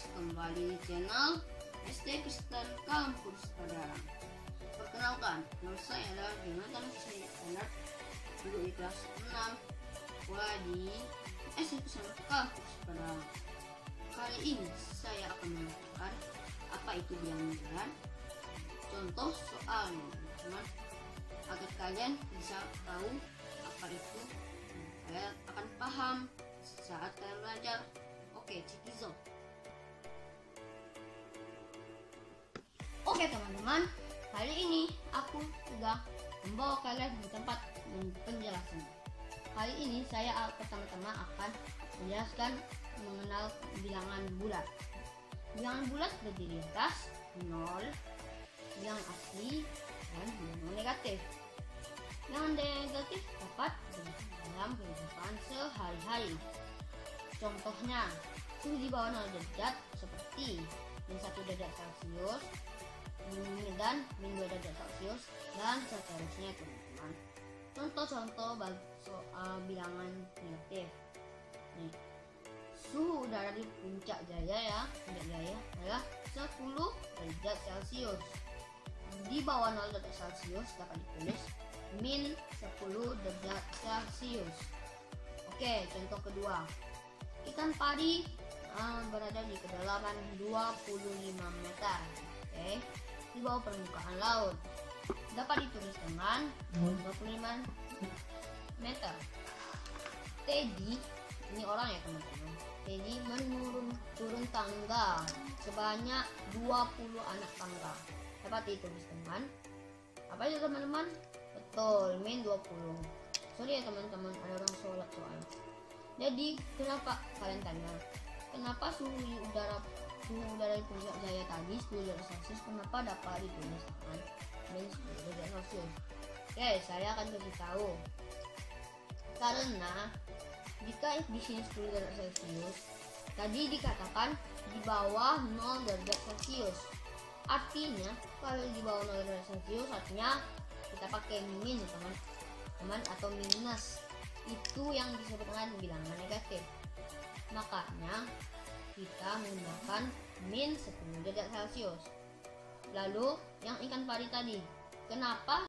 kembali di channel SD Kristen Kampus Padalarang. Perkenalkan, nama saya adalah Jonathan Leonard, duduk di kelas 6 sekolah di SD Kristen Kampus Padalarang. Kali ini saya akan mengatakan apa itu bilangan bulan, contoh soalnya, teman-teman, agar kalian bisa tahu apa itu. Kalian akan paham saat kalian belajar. Oke, check this out. Oke teman-teman, kali ini aku sudah membawa kalian di tempat penjelasan. Kali ini saya pertama-tama akan menjelaskan mengenal bilangan bulat. Bilangan bulat terdiri atas 0, bilangan asli, dan bilangan negatif. Bilangan negatif dapat dalam kehidupan sehari-hari. Contohnya, suhu di bawah 0 derajat seperti -1 derajat Celcius dan -2 derajat Celcius dan seterusnya, teman-teman. Contoh-contoh soal bilangan negatif. Nih, suhu udara di Puncak Jaya adalah 10 derajat Celcius. Di bawah 0 derajat Celcius dapat ditulis -10 derajat Celcius. Oke, contoh kedua. Ikan pari berada di kedalaman 25 meter, di bawah permukaan laut. Dapat ditulis dengan 25 meter. Teddy, ini orang ya teman-teman. Teddy turun tangga sebanyak 20 anak tangga. Dapat ditulis dengan apa itu teman-teman? Betul, -20. Sorry ya teman-teman, ada orang sholat soalnya. Jadi kenapa kalian tanya, kenapa suhu udara di Puncak Jaya tadi 10 derajat Celcius, kenapa dapat ditulis dengan -10 derajat Celcius? Oke, saya akan kasih tahu. Karena jika di sini 10 derajat Celcius, tadi dikatakan di bawah 0 derajat Celcius. Artinya kalau di bawah 0 derajat Celcius artinya kita pakai min, teman-teman, atau minus. Itu yang disebut dengan bilangan negatif. Makanya kita menggunakan -10 derajat Celcius. Lalu yang ikan pari tadi, kenapa